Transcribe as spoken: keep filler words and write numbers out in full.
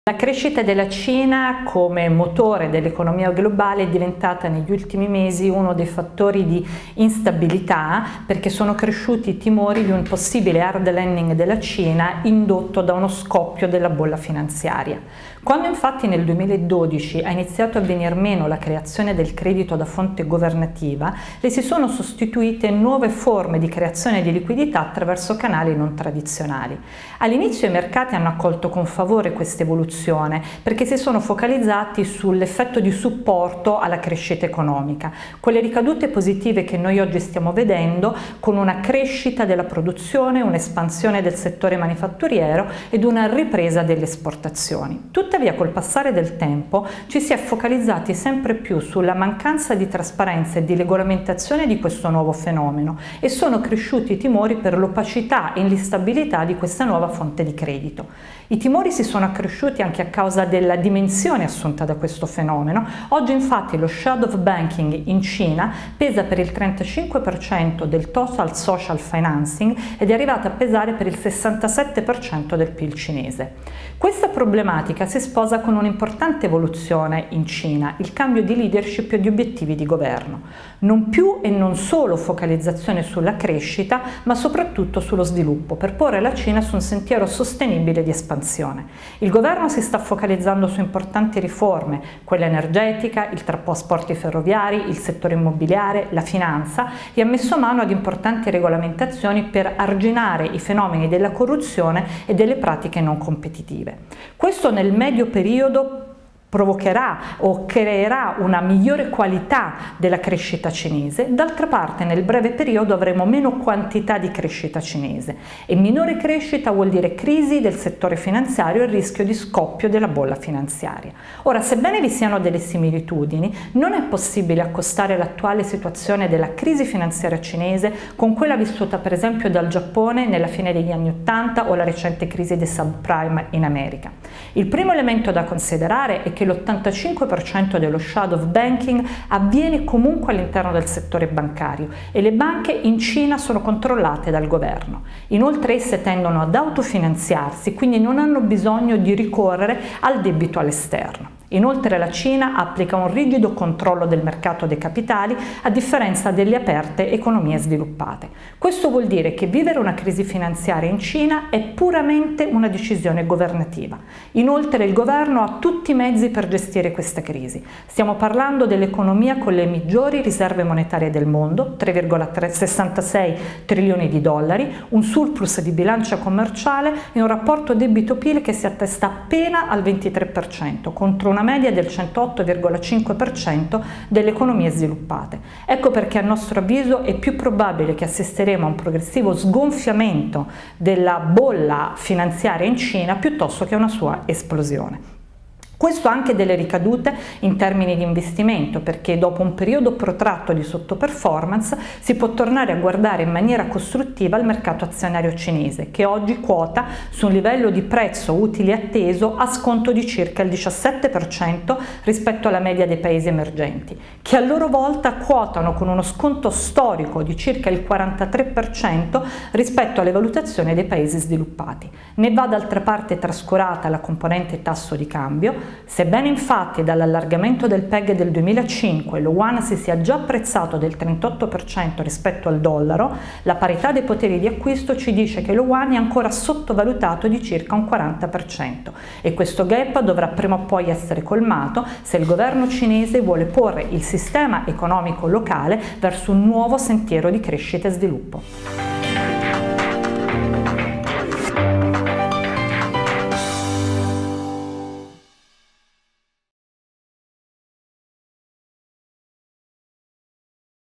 La crescita della Cina come motore dell'economia globale è diventata negli ultimi mesi uno dei fattori di instabilità, perché sono cresciuti i timori di un possibile hard landing della Cina indotto da uno scoppio della bolla finanziaria. Quando infatti nel duemiladodici ha iniziato a venir meno la creazione del credito da fonte governativa, le si sono sostituite nuove forme di creazione di liquidità attraverso canali non tradizionali. All'inizio i mercati hanno accolto con favore questa evoluzione perché si sono focalizzati sull'effetto di supporto alla crescita economica, quelle ricadute positive che noi oggi stiamo vedendo con una crescita della produzione, un'espansione del settore manifatturiero ed una ripresa delle esportazioni. Tuttavia, col passare del tempo ci si è focalizzati sempre più sulla mancanza di trasparenza e di regolamentazione di questo nuovo fenomeno e sono cresciuti i timori per l'opacità e l'instabilità di questa nuova fonte di credito. I timori si sono accresciuti anche a causa della dimensione assunta da questo fenomeno. Oggi infatti lo shadow banking in Cina pesa per il trentacinque per cento del total social financing ed è arrivato a pesare per il sessantasette per cento del P I L cinese. Questa problematica si sposa con un'importante evoluzione in Cina, il cambio di leadership e di obiettivi di governo. Non più e non solo focalizzazione sulla crescita, ma soprattutto sullo sviluppo, per porre la Cina su un sentiero sostenibile di espansione. Il governo si sta focalizzando su importanti riforme, quella energetica, il trasporti ferroviari, il settore immobiliare, la finanza, e ha messo mano ad importanti regolamentazioni per arginare i fenomeni della corruzione e delle pratiche non competitive. Questo nel medio periodo provocherà o creerà una migliore qualità della crescita cinese. D'altra parte nel breve periodo avremo meno quantità di crescita cinese e minore crescita vuol dire crisi del settore finanziario e rischio di scoppio della bolla finanziaria. Ora, sebbene vi siano delle similitudini, non è possibile accostare l'attuale situazione della crisi finanziaria cinese con quella vissuta per esempio dal Giappone nella fine degli anni Ottanta o la recente crisi dei subprime in America. Il primo elemento da considerare è che l'ottantacinque per cento dello shadow banking avviene comunque all'interno del settore bancario e le banche in Cina sono controllate dal governo. Inoltre esse tendono ad autofinanziarsi, quindi non hanno bisogno di ricorrere al debito all'esterno. Inoltre la Cina applica un rigido controllo del mercato dei capitali a differenza delle aperte economie sviluppate. Questo vuol dire che vivere una crisi finanziaria in Cina è puramente una decisione governativa. Inoltre il governo ha tutti i mezzi per gestire questa crisi. Stiamo parlando dell'economia con le maggiori riserve monetarie del mondo, tre virgola sessantasei trilioni di dollari, un surplus di bilancia commerciale e un rapporto debito-P I L che si attesta appena al ventitré per cento contro una una media del centootto virgola cinque per cento delle economie sviluppate. Ecco perché a nostro avviso è più probabile che assisteremo a un progressivo sgonfiamento della bolla finanziaria in Cina piuttosto che a una sua esplosione. Questo ha anche delle ricadute in termini di investimento, perché dopo un periodo protratto di sottoperformance si può tornare a guardare in maniera costruttiva il mercato azionario cinese, che oggi quota su un livello di prezzo utile atteso a sconto di circa il diciassette per cento rispetto alla media dei paesi emergenti, che a loro volta quotano con uno sconto storico di circa il quarantatré per cento rispetto alle valutazioni dei paesi sviluppati. Ne va d'altra parte trascurata la componente tasso di cambio. Sebbene infatti dall'allargamento del P E G del duemilacinque lo yuan si sia già apprezzato del trentotto per cento rispetto al dollaro, la parità dei poteri di acquisto ci dice che lo yuan è ancora sottovalutato di circa un quaranta per cento e questo gap dovrà prima o poi essere colmato se il governo cinese vuole porre il sistema economico locale verso un nuovo sentiero di crescita e sviluppo.